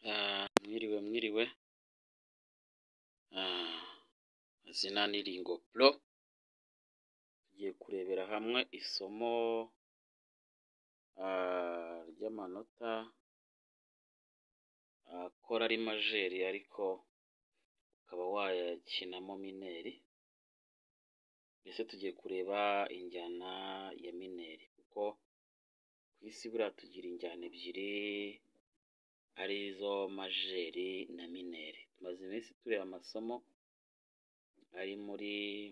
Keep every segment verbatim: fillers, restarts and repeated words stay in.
Ah, mwiriwe mwiriwe. Ah, izina ni Ringo Pro. Tugiye kurebera hamwe isomo ah, ry'amanota akora ari majeri ariko ukaba wayakinamo mineri. Mbese tugiye kureba injyana ya mineri kuko ku isi buriya tugira injyana ebyiri arizo majeri na mineri. Tumaze iminsi tureba amasomo ari muri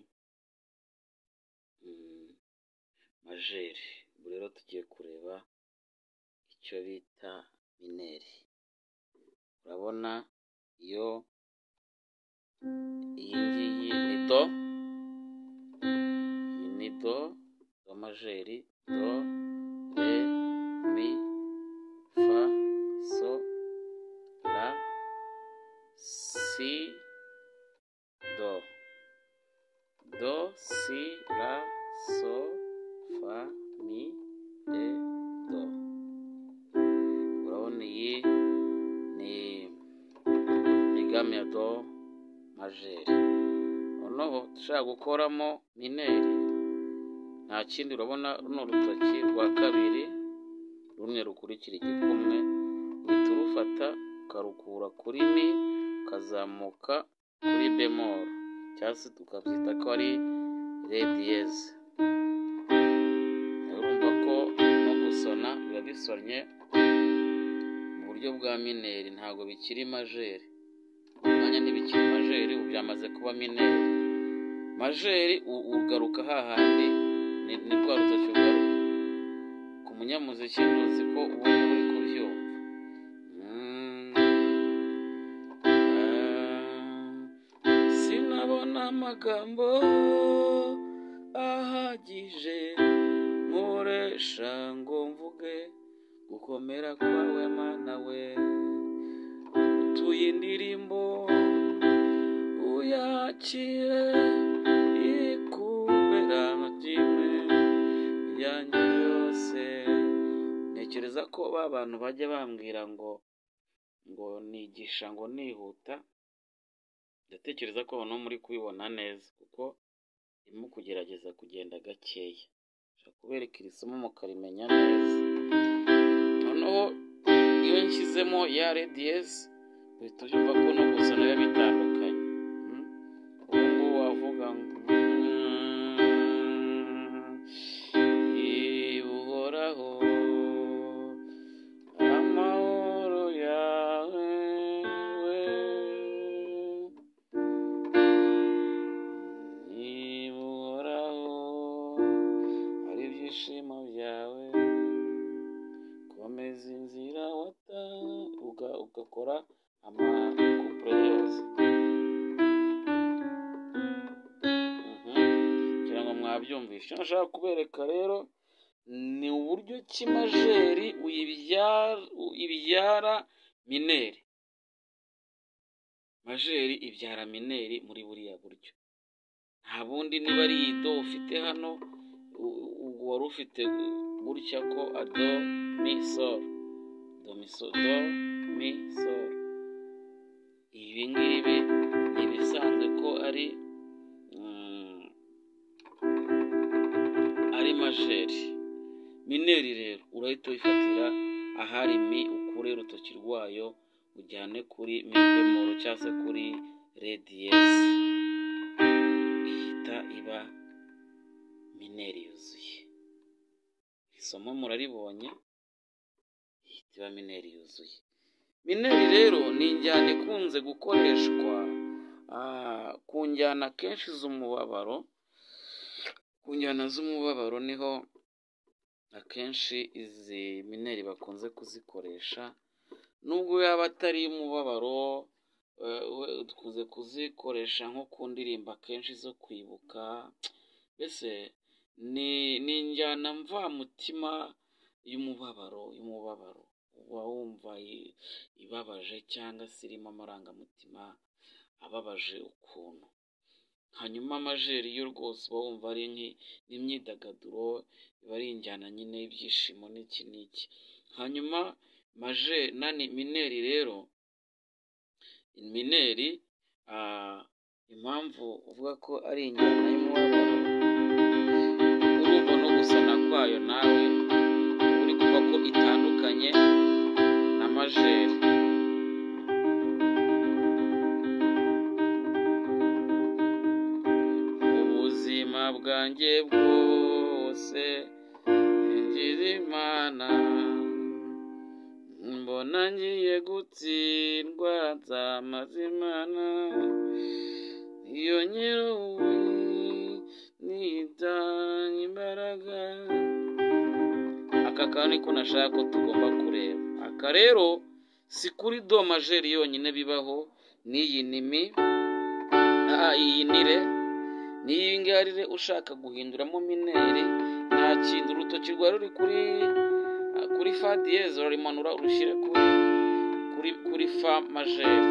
mm, majeri. Ubu rero tugiye kureba icyo bita mineri. Urabona iyo iyi ngiyi ni do, iyi ni do, do majeri, do, re, mi, fa, so, la, si, do. Do, si, la, so, fa, mi, re, do. Urabona iyi ni ni gamme ya do majeri. Noneho dushaka gukoramo mineri, nta kindi, urabona runo rutoki rwa kabiri rumwe rukurikira igikumwe, uhita urufata ukarukura kuri mi ukazamuka kuri bemol, cyangwa se tukabyita ko ari re diyeze. Urumva ko no gusona biba bisonnye mu buryo bwa mineri, ntabwo bikiri majeri. Umwanya ntibikiri majeri, ubu byamaze kuba mineri. Majeri ugaruka hahandi ni, ni rwa rutoki ugaruka. Ku munyamuziki ntuzi ko ubu uri kubyumva. Mm. Ah, sinabona amagambo ahagije nkoresha ngo mvuge gukomera kwawe Mana we, utuye indirimbo uyakire ikubera kimwe yanjye yose. Ntekereza ko ba bantu bajya bambwira ngo ngo nigisha ngo nihuta, ndatekereza ko no muri kubibona neza kuko irimo kugerageza kugenda gakeya. Nshaka kubereka iri somo mukarimenya neza. Noneho iyo nshyizemo ya re diyeze uhita ubyumva ko no gusa nayo bitandukanye. Ubu ngubu wavuga ngo ibuhoraho amahoro yawe we, ibuhoraho ari ibyishimo byawe, komeza inzira wata ugakora amakupure yose. Kugira ngo mwabyumvishe, icyo nashaka kubereka rero ni uburyo ki majeri uyibyara, ibyara mineri. Majeri ibyara mineri muri buriya buryo. Nta bundi niba ari iyi do ufite hano, ubwo wari ufite gutya ko ado mi sol, do mi sol, do mi sol. Ibi ngibi ni ibisanzwe ko ari mm, ari majeri. Mineri rero urahita uyifatira ahari mi, ukure urutoki rwayo ujyane kuri mi bemol cyangwa se kuri re diyeze, ihita iba mineri yuzuye. Isomo muraribonye, ihita iba mineri yuzuye. Mineri rero ni injyana ikunze gukoreshwa ah, ku njyana kenshi z'umubabaro. Ku njyana z'umubabaro niho akenshi izi mineri bakunze kuzikoresha, nubwo yaba atari umubabaro. Dukunze kuzikoresha nko ku ndirimbo akenshi zo kwibuka. Mbese ni ni injyana mvamutima y'umubabaro, y'umubabaro uba wumva ibabaje cyangwa se irimo amarangamutima ababaje ukuntu. Hanyuma majeri yo rwose uba wumva ari nk'imyidagaduro, iba ari injyana nyine y'ibyishimo n'iki n'iki. Hanyuma maje nani mineri rero mineri impamvu uvuga ko ari injyana y'umubabaro, urumva no gusana kwayo nawe uri kuva ko itandukanye na majeri. Ubuzima bwanjye bwose ngira Imana, mbona ngiye gutsindwa nzamaza Imana, iyo nyiruwe nitanga imbaraga. Aka kantu niko nashaka ko tugomba kureba. Aka rero si kuri do majeri yonyine bibaho, n'iyi ni mi, iyi ni re, n'iyi ngiyi re ushaka guhinduramo mineri, nta kintu urutoki rwawe ruri kuri kuri fa diyeze urimanura urushyire kuri kuri kuri fa majeri.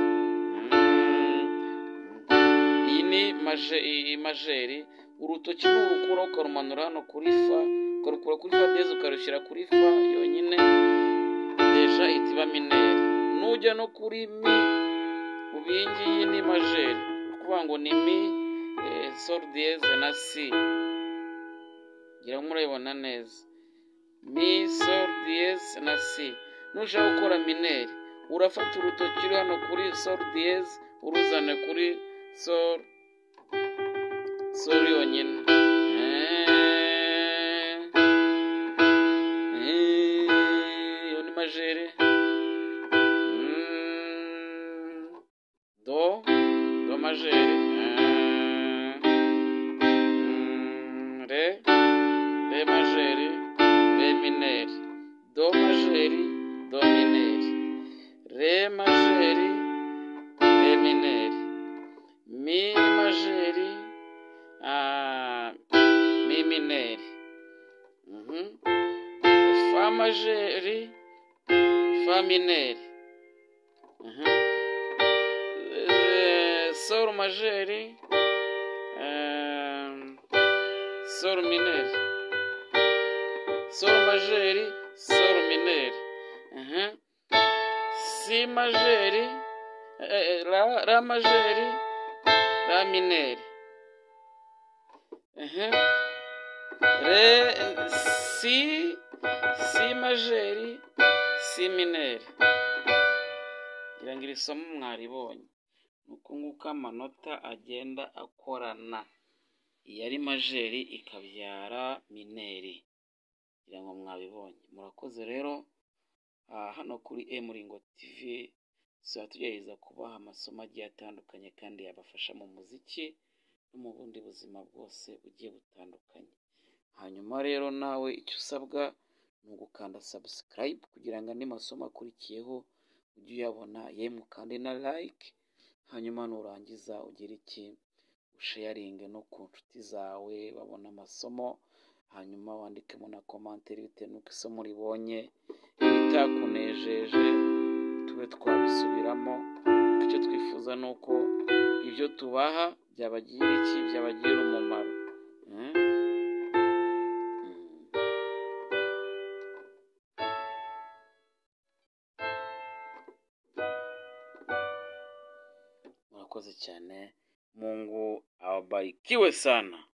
Iyi ni majeri, urutoki n'urukura ukarumanura hano kuri fa, ukarukura kuri fa diyeze ukarushyira kuri fa yonyine, deja ihita iba mineri. Nujya no kuri mi, ubu iyi ngiyi ni majeri, ukuvuga ngo ni mi, sol diyeze na si, ngira ngo murabibona neza, mi, sol diyeze na si. Nushaka gukora mineri, urafata urutoki uri hano kuri sol diyeze uruzane kuri sol, sol yonyine, iyo ni majeri. Do, do majeri, re, re majeri, re mineri, do majeri, do mineri, re majeri, re mineri, mi majeri, mi mineri, fa majeri, fa mineri, sol majeri, sol mineri, sol majeri, sol mineri, si majeri, la, la majeri, la mineri, re, si, si majeri, si mineri. Ngira ngo iri somo mwaribonye, nuko nguko amanota agenda akorana, iyi ari majeri ikabyara mineri, ngira ngo mwabibonye. Murakoze rero. Hano kuri Emuringo tivi tuba tugerageza kubaha amasomo agiye atandukanye kandi yabafasha mu muziki no mu bundi buzima bwose bugiye butandukanye. Hanyuma rero nawe icyo usabwa ni ugukanda subscribe kugira ngo andi masomo akurikiyeho ujye uyabona, yemwe kandi na like. Hanyuma nurangiza ugire iki, usharinge no ku nshuti zawe babona amasomo, hanyuma wandikemo na komanteri bitewe n'uko isomo ribonye, ibitakunejeje tube twabisubiramo. Icyo twifuza ni uko ibyo tubaha byabagirira iki, byabagirira umumaro. Murakoze cyane. Mungu awabarikiwe sana.